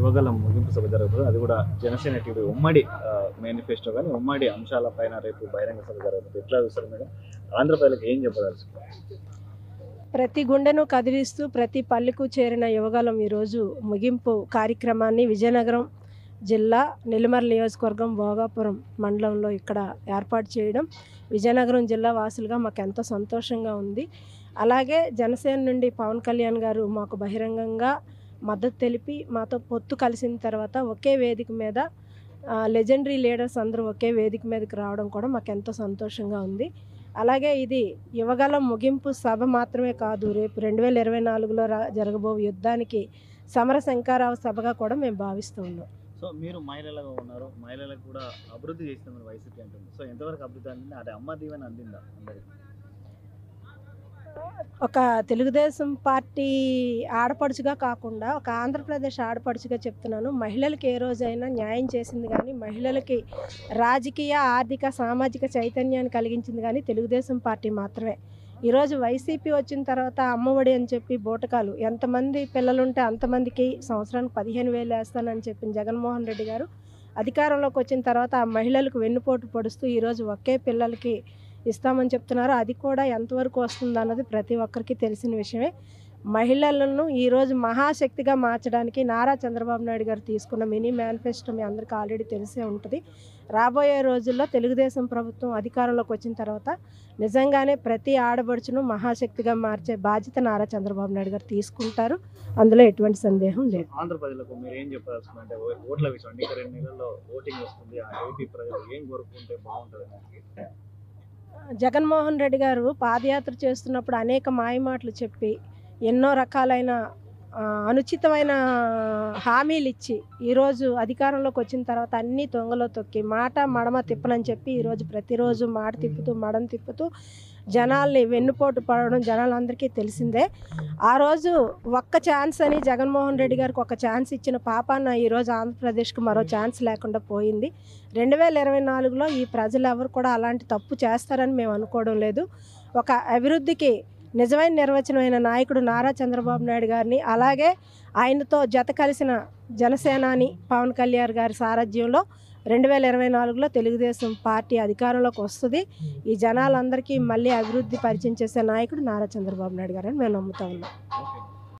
యువగలం ముగింపు సభ జరుగుతుంది. అది కూడా జనసేన టీడీపీ ఉమ్మడి మేనిఫెస్టో కానీ ఉమ్మడి అంశాలపైన రేపు బహిరంగ సభ జరుగుతుంది. ఎట్లా చూస్తారు మేడం? ఆంధ్ర ప్రజలకు ఏం చెప్పదలుచుకున్నారు? ప్రతి గుండెను కదిలిస్తూ ప్రతి పల్లెకు చేరిన యువగలం ఈరోజు ముగింపు కార్యక్రమాన్ని విజయనగరం జిల్లా నెల్లిమర్ల నియోజకవర్గం భోగాపురం మండలంలో ఇక్కడ ఏర్పాటు చేయడం విజయనగరం జిల్లా వాసులుగా మాకు ఎంతో సంతోషంగా ఉంది. అలాగే జనసేన నుండి పవన్ కళ్యాణ్ గారు మాకు బహిరంగంగా మద్దతు తెలిపి మాతో పొత్తు కలిసిన తర్వాత ఒకే వేదిక మీద లెజెండరీ లీడర్స్ అందరూ ఒకే వేదిక మీదకి రావడం కూడా మాకు ఎంతో సంతోషంగా ఉంది. అలాగే ఇది యువగలం ముగింపు సభ మాత్రమే కాదు, రేపు 2024లో జరగబో యుద్ధానికి సమర శంఖారావ సభగా కూడా మేము భావిస్తూ ఉన్నాం. సో మీరు మహిళలుగా ఉన్నారు, మహిళలకు కూడా అభివృద్ధి చేస్తామని వైసీపీ అంటుంది. సో ఎంతవరకు అభివృద్ధి అందింది? అది అమ్మ దీవెన అందిందా అందరికి? ఒక తెలుగుదేశం పార్టీ ఆడపడుచుగా కాకుండా ఒక ఆంధ్రప్రదేశ్ ఆడపడుచుగా చెప్తున్నాను, మహిళలకి ఏ రోజైనా న్యాయం చేసింది కానీ, మహిళలకి రాజకీయ ఆర్థిక సామాజిక చైతన్యాన్ని కలిగించింది కానీ తెలుగుదేశం పార్టీ మాత్రమే. ఈరోజు వైసీపీ వచ్చిన తర్వాత అమ్మఒడి అని చెప్పి బూటకాలు ఎంతమంది పిల్లలుంటే అంతమందికి సంవత్సరానికి 15,000 వేస్తానని చెప్పిన జగన్మోహన్ రెడ్డి గారు అధికారంలోకి వచ్చిన తర్వాత ఆ మహిళలకు వెన్నుపోటు పొడుస్తూ ఈరోజు ఒకే పిల్లలకి ఇస్తామని చెప్తున్నారు. అది కూడా ఎంతవరకు వస్తుంది అన్నది ప్రతి ఒక్కరికి తెలిసిన విషయమే. మహిళలను ఈరోజు మహాశక్తిగా మార్చడానికి నారా చంద్రబాబు నాయుడు గారు తీసుకున్న మినీ మేనిఫెస్టో మీ అందరికీ ఆల్రెడీ తెలిసే ఉంటుంది. రాబోయే రోజుల్లో తెలుగుదేశం ప్రభుత్వం అధికారంలోకి వచ్చిన తర్వాత నిజంగానే ప్రతి ఆడబడుచును మహాశక్తిగా మార్చే బాధ్యత నారా చంద్రబాబు నాయుడు గారు తీసుకుంటారు. అందులో ఎటువంటి సందేహం లేదు. ఆంధ్రప్రదేశ్లకు మీరు ఏం చెప్పాల్సిందంటే ఓట్ల విషయం, ఇంకా 2 నెలల్లో ఓటింగ్ వస్తుంది, ఆ ఏపీ ప్రజలు ఏం కోరుకుంటే బాగుంటుంది? జగన్మోహన్ రెడ్డి గారు పాదయాత్ర చేస్తున్నప్పుడు అనేక మాయమాటలు చెప్పి ఎన్నో రకాలైన అనుచితమైన హామీలు ఇచ్చి ఈరోజు అధికారంలోకి వచ్చిన తర్వాత అన్నీ తొంగలో తొక్కి మాట మడమ తిప్పనని చెప్పి ఈరోజు ప్రతిరోజు మాట తిప్పుతూ మడం తిప్పుతూ జనాల్ని వెన్నుపోటు పడడం జనాలందరికీ తెలిసిందే. ఆ రోజు ఒక్క ఛాన్స్ అని జగన్మోహన్ రెడ్డి గారికి ఒక ఛాన్స్ ఇచ్చిన పాపాన ఈరోజు ఆంధ్రప్రదేశ్కి మరో ఛాన్స్ లేకుండా పోయింది. 2024లో ఈ ప్రజలు ఎవరు కూడా అలాంటి తప్పు చేస్తారని మేము అనుకోవడం లేదు. ఒక అభివృద్ధికి నిజమైన నిర్వచనమైన నాయకుడు నారా చంద్రబాబు నాయుడు గారిని, అలాగే ఆయనతో జత కలిసిన జనసేనాని పవన్ కళ్యాణ్ గారి సారథ్యంలో 2024లో తెలుగుదేశం పార్టీ అధికారంలోకి వస్తుంది. ఈ జనాలందరికీ మళ్ళీ అభివృద్ధి పరిచయం చేసే నాయకుడు నారా చంద్రబాబు నాయుడు గారని మేము నమ్ముతా ఉన్నాం.